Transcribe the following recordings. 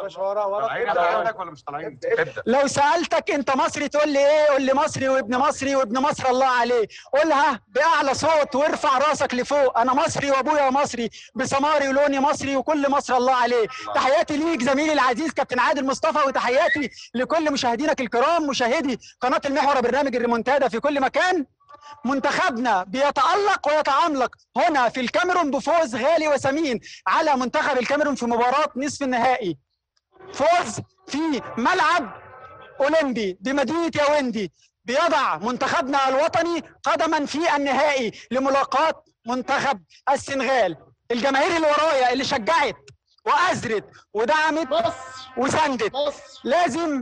باشا ورا طالعين ولا مش طالعين؟ لو سالتك انت مصري تقول لي ايه؟ قول لي مصري وابن مصري وابن مصر الله عليه. قولها باعلى صوت وارفع راسك لفوق. انا مصري وابويا مصري بسماري ولوني مصري وكل مصر الله عليه. تحياتي ليك زميلي العزيز كابتن عادل مصطفى، وتحياتي لكل مشاهدينك الكرام مشاهدي قناه المحور برنامج الريمونتادا في كل مكان. منتخبنا بيتألق ويتعملق هنا في الكاميرون بفوز غالي وثمين على منتخب الكاميرون في مباراة نصف النهائي. فوز في ملعب أولمبي بمدينة ياوندي بيضع منتخبنا الوطني قدما في النهائي لملاقاة منتخب السنغال. الجماهير اللي ورايا اللي شجعت وأزرت ودعمت وساندت لازم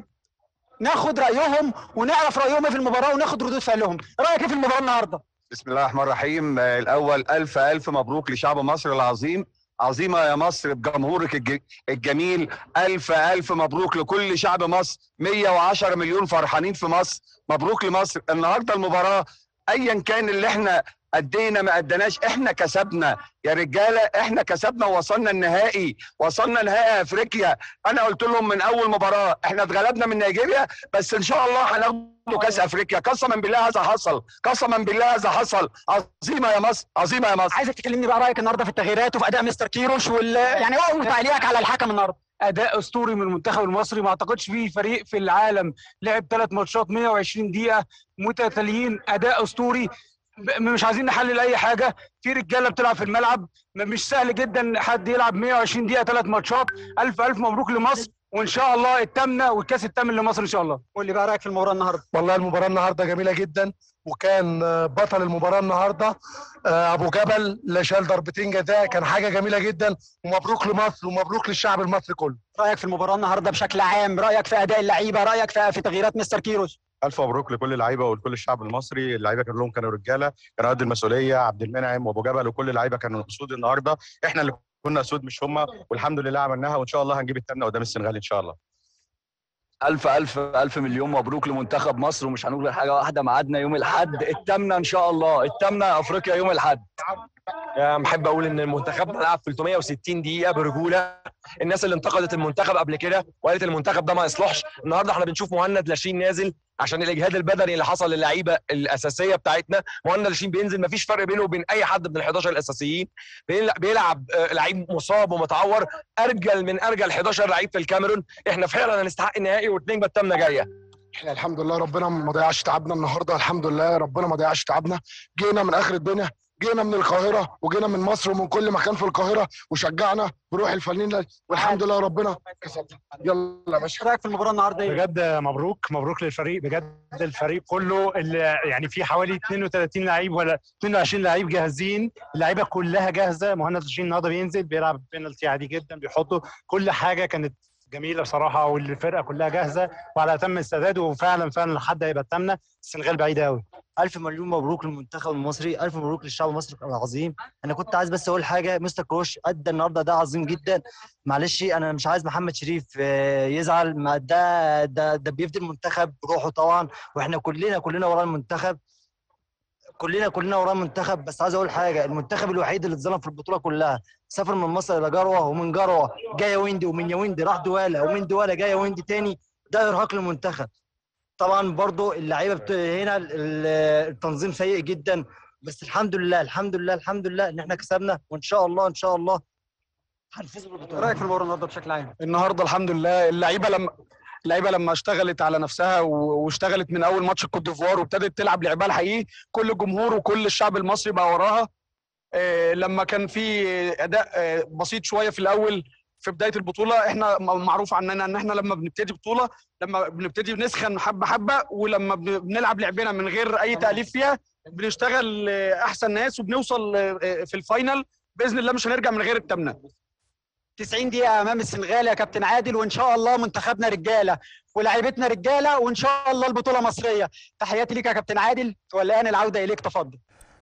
ناخد رايهم ونعرف رايهم في المباراه وناخد ردود فعلهم. رايك ايه في المباراه النهارده؟ بسم الله الرحمن الرحيم. الاول الف مبروك لشعب مصر العظيم. عظيمه يا مصر بجمهورك الجميل. الف مبروك لكل شعب مصر. 110 مليون فرحانين في مصر. مبروك لمصر. النهارده المباراه ايا كان اللي احنا ادينا ما اديناش، احنا كسبنا يا رجاله، احنا كسبنا ووصلنا النهائي، وصلنا نهائي افريقيا. انا قلت لهم من اول مباراه احنا اتغلبنا من نيجيريا، بس ان شاء الله هناخده كاس افريقيا. قسما بالله هذا حصل، قسما بالله هذا حصل. عظيمه يا مصر، عظيمه يا مصر. عايزك تكلمني بقى رايك النهارده في التغييرات وفي اداء مستر كيروش يعني وتعليقك على الحكم النهارده. اداء اسطوري من المنتخب المصري. ما اعتقدش فيه فريق في العالم لعب 3 ماتشات 120 دقيقه متتاليين. اداء اسطوري. مش عايزين نحلل اي حاجه. في رجاله بتلعب في الملعب. مش سهل جدا حد يلعب 120 دقيقه 3 ماتشات. الف مبروك لمصر، وان شاء الله الثامنه والكاس الثامن لمصر ان شاء الله. قول لي بقى رايك في المباراه النهارده. والله المباراه النهارده جميله جدا، وكان بطل المباراه النهارده ابو جبل اللي شال ضربتين جزاء. كان حاجه جميله جدا، ومبروك لمصر ومبروك للشعب المصري كله. رايك في المباراه النهارده بشكل عام، رايك في اداء اللعيبه، رايك في تغييرات مستر كيروش. الف مبروك لكل اللعيبه ولكل الشعب المصري. اللعيبه كلهم كانوا رجاله، كانوا قد المسؤوليه. عبد المنعم وابو جبل وكل اللعيبه كانوا اسود النهارده. احنا اللي كنا اسود مش هم، والحمد لله عملناها، وان شاء الله هنجيب الثامنه قدام السنغال ان شاء الله. ألف مليون مبروك لمنتخب مصر. ومش هنقول غير حاجة واحدة، ميعادنا يوم الأحد الثامنة إن شاء الله. الثامنة أفريقيا يوم الأحد. محب أقول إن منتخبنا لعب 360 دقيقة برجولة. الناس اللي انتقدت المنتخب قبل كده وقالت المنتخب ده ما يصلحش، النهارده احنا بنشوف مهند لاشين نازل عشان الاجهاد البدني اللي حصل للعيبه الاساسيه بتاعتنا. مهند لاشين بينزل، ما فيش فرق بينه وبين اي حد من ال11 الاساسيين. بيلعب لعيب مصاب ومتعور، ارجل من ارجل 11 لعيب في الكاميرون. احنا فعلا هنستحق النهائي، والنجمه الثامنه جايه. احنا الحمد لله ربنا ما ضيعش تعبنا النهارده. الحمد لله ربنا ما ضيعش تعبنا. جينا من اخر الدنيا، جينا من القاهره وجينا من مصر ومن كل مكان في القاهره، وشجعنا بروح الفنانين، والحمد لله ربنا كسبنا. يلا يا باشا. رايك في المباراه النهارده ايه؟ بجد مبروك للفريق. بجد الفريق كله اللي يعني في حوالي 32 لعيب ولا 22 لعيب جاهزين. اللعيبه كلها جاهزه. مهند لاشين النهارده بينزل بيلعب بينالتي عادي جدا، بيحطه. كل حاجه كانت جميله بصراحه، والفرقه كلها جاهزه وعلى اتم استعداد. وفعلا لحد هيبقى الثامنه. السنغال بعيده قوي. ألف مليون مبروك للمنتخب المصري، ألف مبروك للشعب المصري العظيم. أنا كنت عايز بس أقول حاجة، مستر كروش أدى النهارده ده عظيم جدا. معلش أنا مش عايز محمد شريف يزعل. ما ده بيفدي المنتخب بروحه طبعا، وإحنا كلنا ورا المنتخب. كلنا ورا المنتخب. بس عايز أقول حاجة، المنتخب الوحيد اللي اتظلم في البطولة كلها. سافر من مصر إلى جروة، ومن جروة جاي ياوندي، ومن ياوندي راح دوالا، ومن دوالا جاي ياوندي تاني. ده إرهاق للمنتخب. طبعا برضو اللعيبه هنا التنظيم سيء جدا. بس الحمد لله ان احنا كسبنا، وان شاء الله هنفوز بالبطوله. رايك في المباراه النهارده بشكل عام؟ النهارده الحمد لله اللعيبه لما اشتغلت على نفسها واشتغلت من اول ماتش الكوت ديفوار وابتدت تلعب لعبها الحقيقي، كل الجمهور وكل الشعب المصري بقى وراها. لما كان في اداء بسيط شويه في الاول في بدايه البطوله، احنا معروف عننا ان احنا لما بنبتدي بطوله، لما بنبتدي بنسخن حبه، ولما بنلعب لعبنا من غير اي تاليف فيها بنشتغل احسن ناس وبنوصل في الفاينل باذن الله. مش هنرجع من غير الثامنه. 90 دقيقه امام السنغال يا كابتن عادل، وان شاء الله منتخبنا رجاله ولاعيبتنا رجاله، وان شاء الله البطوله مصريه. تحياتي ليك يا كابتن عادل، والان العوده اليك، تفضل.